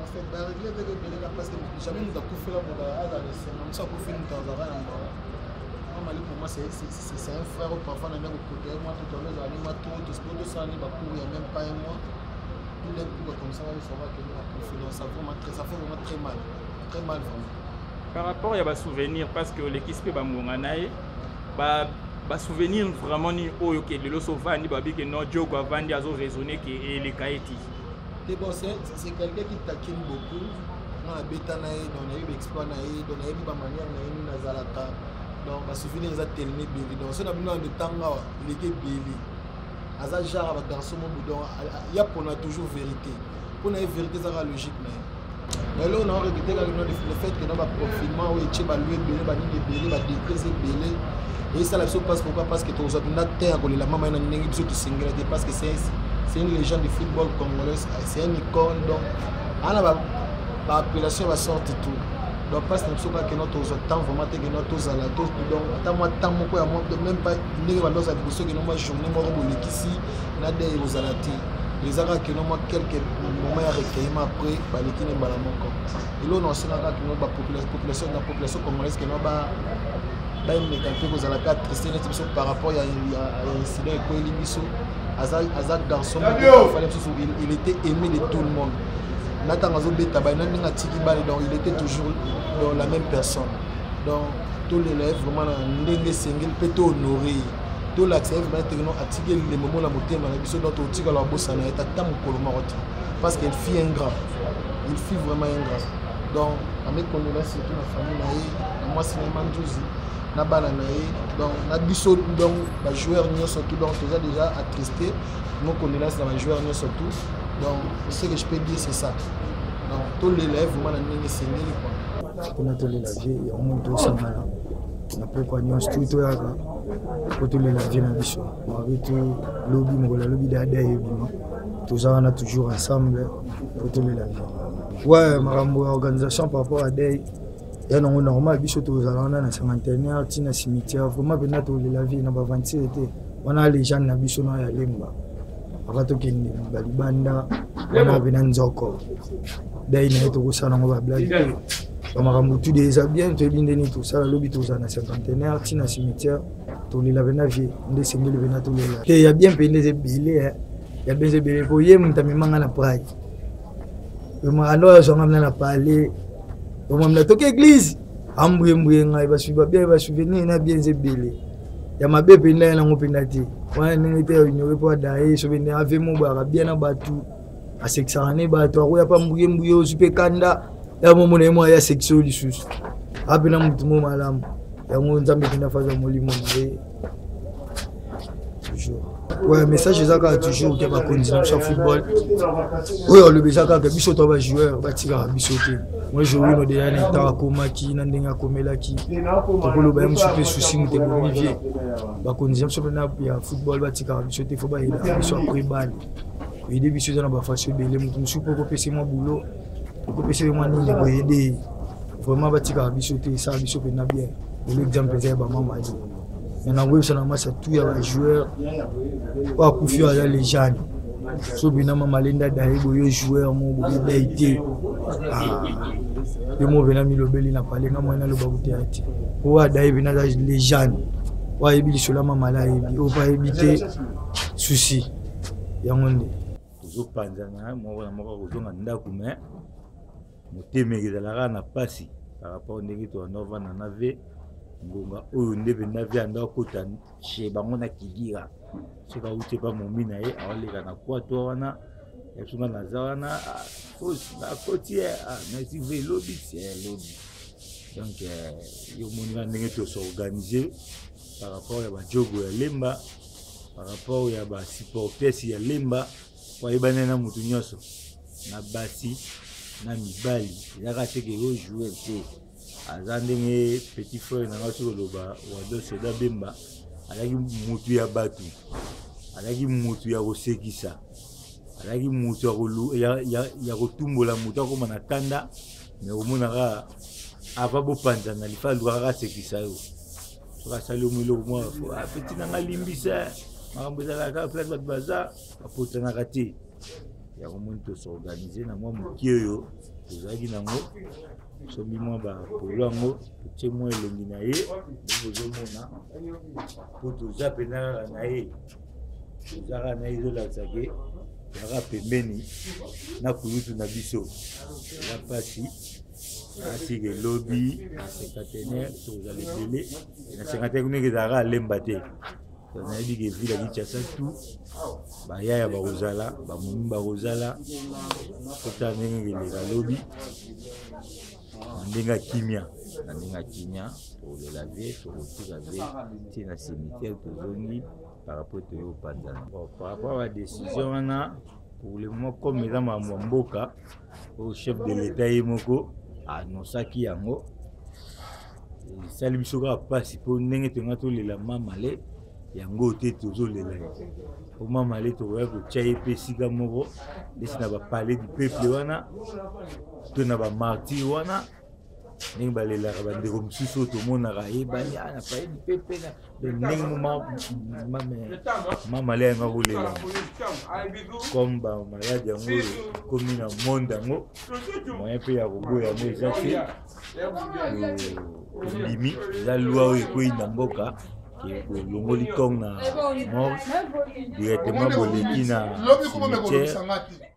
En fait, réglé avec le Béléga parce que jamais nous avons fait la Moudara, nous avons fait une Tanzara. Pour moi, c'est un frère, parfois on a même côté, moi, tout à l'heure, moi, tout ce que nous avons, il n'y a même pas un mois. Tous les coups comme ça, il faudra que nous avons ça fait vraiment très mal. Très mal, vraiment. Par rapport à souvenir, parce que l'équipe peut souvenir vraiment ni oyo que le sauvani babi que non Diogo avandi azo raisonner que les Kaiti. Et bon, c'est quelqu'un qui taquine beaucoup. On a bêta naï, on a eu l'exploit naï, on a eu ma manière naï nazalaka. Donc ba souvenir za tellement belli. Donc ça n'a pas de temps là, il était belli. Aza genre ba garçon mon boudon, il y a pour toujours vérité. Pour la vérité ça la logique mais là on a regretté le fait que dans le confinement où il y a loué belli, ba ni belli, ba décréter belli. Et ça la chose passe pourquoi parce que tu as une terre que la maman n'a pas de single parce que c'est une légende du football congolais, c'est une icône donc l'appellation va sortir tout. Donc parce que nous avons que notre temps vraiment que notre ala tous donc tant moi tant beaucoup à moi même pas ni va dans cette position que nous ma journée moi robole ici na des aux alati les ara que nous moi quelques moments à recueillir après ba l'équipe ba la moko et là on sait que nous ba population congolaise que nous ba par rapport à l'incident garçon il était aimé de tout le monde. Il était toujours dans la même personne. Donc tous les élèves vraiment peut honorer tout l'accès vraiment attirer les moments la beauté parce qu'il fit un grand. Il fit vraiment un grand. Donc avec condoléances surtout la famille moi c'est na bananaï donc na biso donc ba joueur ni surtout donc déjà attristé mon condoléances dans les joueurs ni surtout donc ce que je peux dire c'est ça donc tous les élèves vraiment na sengeli quoi on a tous les laviers et on monte ça là na pourquoi ni on tout yaka pour tous les laviers na biso avec tout lobby ngola lobby dada yebima tous on a toujours ensemble pour tous les laviers ouais marambo organisation par rapport à day et non normal biso tous allons na cinquantenaire tina cimetière vraiment bena to la vie na ba 27 était on a les gens na biso na ya lemba akato kindi balibanda on a bena nzoko dai na to ko sana ba blague on m'a ramoutu des bien to bindeni tout ça lobi tous na cinquantenaire tina cimetière to la bena vie ndé sengeli bena to la et il y a bien pendé des billets il y a bien des billets pour yé mtamimanga na pride vraiment alors on a parlé on m'a toqué église amboué ngai ba suiva bien ba souvenir na bien zebele ya mabebe na na ngopinati wana ningite ignorer pour dae souvenir ave mo ba bien na batu a sexane batu akoya pa mbouye osupe kanda ya mo mona mo ya sexo lisusu apena mutu mo malamu ya ngo nzambe kina faza molimo nae toujours. Ouais, message ezaka toujours que va continuer sur football. Oui, on le bezaka que biso to ba joueur ba tika biso te. Moi je oui no de yana ta komaki na ndenga komelaki. To ko lo ba msupe souci mu te Olivier. Ba continuer sur na ya football ba tika biso te fo ba ila biso après balle. Et des biso na ba fasio belé mu msupe ko pese mo boulot. Ko pese mo ni ko aider. Vraiment ba tika biso te ça biso pe na bien. L'exemple c'est ba mama dit. Maintenant, oui, ça n'a pas tout à joueur. Pas confier à les gens. So bien maman Linda Daïbo yo joueur mon été. Le mot venant mi lobeli na parler na moi na lo babuté ati. Wa Daïbo na les gens. Wa ebi sur la maman là ebi. O pas éviter souci. Ya ngonde. Zo panzana mo na mo ko zonga ndako mais moteme ezalaka na pasi par rapport ndenge to nova na nave. Ngonga oyo ndebe na via ndakota chez bango na kigira soka ute pa momina ye awaleka na kwato wana ya sunga na zawana fausse la côtière mais si vous lobby c'est lobby donc yo monina ndenge to s'organiser par rapport à ba jogo ya lemba par rapport ya ba supporters ya lemba kwa ibana na mutu nyoso na basi na mibali yaka teke yo jouer te azandenge petit frère na ngatu loba wado soda bemba alaki mutu ya batu alaki mutu ya kosekisa alaki mutu ya kotumbola mutu akoma na tanda me omonaka ava bopanza na lifa luka kaka sekisa yo soka sali omwilo mwa petit nanga limbisa makambo ezalaka place bato baza bapotanaka te yango moni tosorganize na mwa moki oyo tozalaki nango sombi mwa bapolo yango totie mwa elongi na ye bozomona po toza mpena kaka na ye toza kaka na ye ezolakisa ke yaka pembeni na kulutu na biso eza mpasi asika elobi na cinquantenaire tozala ebele na cinquantenaire kuneke ezalaka alemba te nayebi ke ville ya Kinshasa tu bayaya bakozala bamomi bakozala kota ndenge eleka lobi na ndenge ya kimia tokolela vie tokotika vie tie na cimetière tozongi par rapport toyo kopanzana par rapport à badécision wana pour le moment comme eza makambo ya mboka oyo chef de l'état ye moko anonsaki yango esali biso kaka mpasi mpo ndenge tonga tolela mamale yango te tozolela ye po mamale tokoya kotya ye mpe esika moko ndesi na bapalais du peuple wana to na bamartyr wana ndenge balelaka bandeko mosusu oyo tomonaka yebani na palais du peuple ndenge mamale yango akolela comme bamalade yango oyo komi na monde yango moyen mpe ya koboya yango eza te limi eza lwa oyo ekoyi na mboka longoli tong na mort directement boleki na cimetière